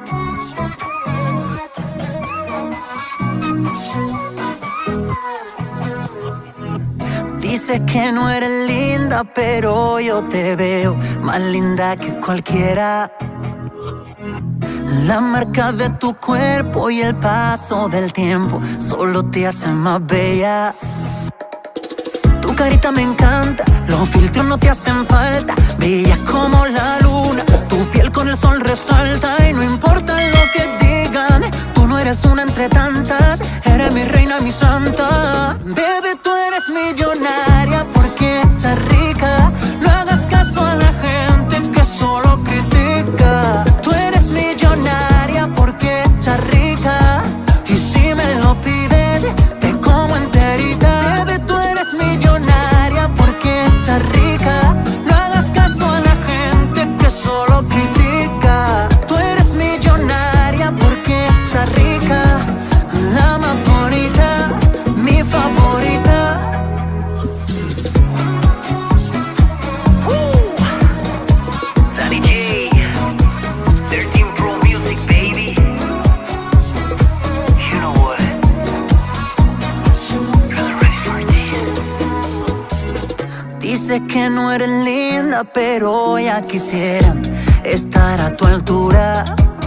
Dices que no eres linda, pero yo te veo más linda que cualquiera. La marca de tu cuerpo y el paso del tiempo solo te hacen más bella. Tu carita me encanta, los filtros no te hacen falta. Brillas como la luna, tu piel con el sol resalta. Y no importa lo que digan, tú no eres una entre tantas. Eres mi reina, mi santa. Bebé, tú eres millonaria porque estás rica. No hagas caso a la gente que solo critica. Tú eres millonaria porque estás rica. Y si me lo pides, te como enterita. Bebé, tú eres millonaria porque estás rica. No hagas caso a la gente que solo critica. Tú eres millonaria porque estás rica. La más bonita, mi favorita. Danny J, 13 Pro Music, baby. You know what? Really ready for this. Dices que no eres linda, pero ya quisiera estar a tu altura.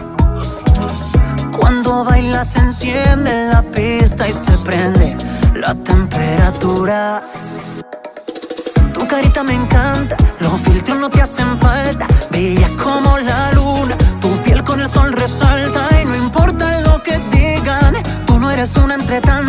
Cuando bailas se enciende la pista y se prende la temperatura. Tu carita me encanta, los filtros no te hacen falta. Brillas como la luna, tu piel con el sol resalta. Y no importa lo que digan, tú no eres una entre tantas.